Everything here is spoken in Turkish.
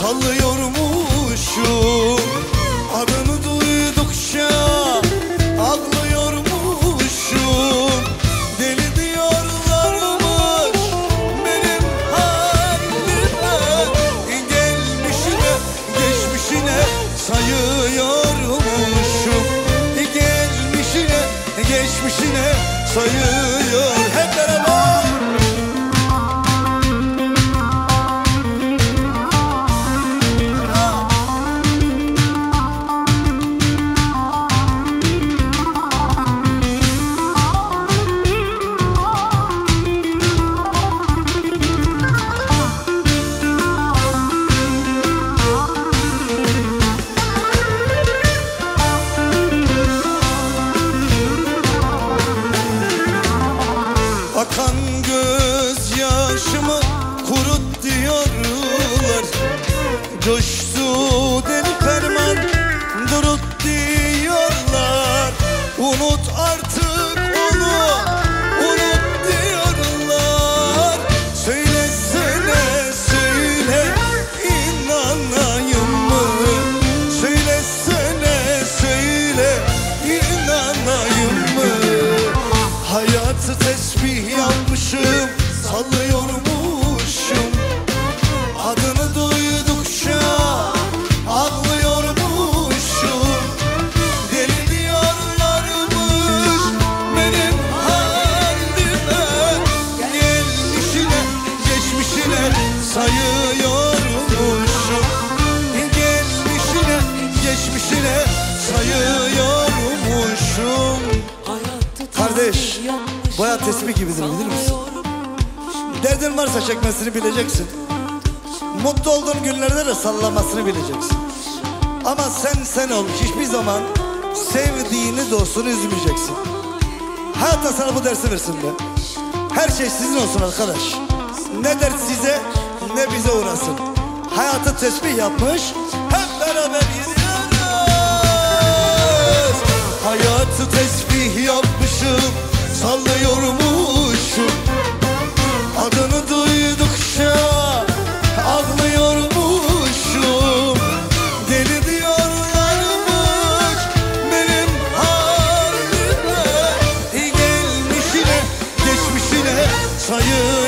sallıyormuşum. Adını duydukça ağlıyormuşum. Deli diyorlarmış benim halime. Gelmişine geçmişine sayıyormuşum. Gelmişine geçmişine sayıyor. Hep beraber. Akan gözyaşımı kurut diyorlar. Coştu deli ferman durut diyorlar. Unut artık onu, unut diyorlar. Söylesene söyle, inanayım mı? Söylesene söyle, inanayım mı? Hayatı tesbih yapmışım, sallıyormuşum. Adını duydukça ağlıyormuşum. Deli diyorlarmış benim halime. Gelmişine geçmişine sayıyormuşum. Gelmişine geçmişine sayıyormuşum. Kardeş, bu hayat tesbih gibidir, bilir misin? Derdin varsa çekmesini bileceksin. Mutlu olduğun günlerde de sallamasını bileceksin. Ama sen ol, hiçbir zaman sevdiğini, dostunu üzmeyeceksin. Hayat da sana bu dersi versin be. Her şey sizin olsun arkadaş. Ne dert size ne bize uğrasın. Hayatı tesbih yapmış, hep beraber gidiyoruz. Hayatı tesbih yapmışım, sallıyormuşum. Adını duydukça ağlıyormuşum. Deli diyorlarmış benim halime. Gelmişine geçmişine sayıyor.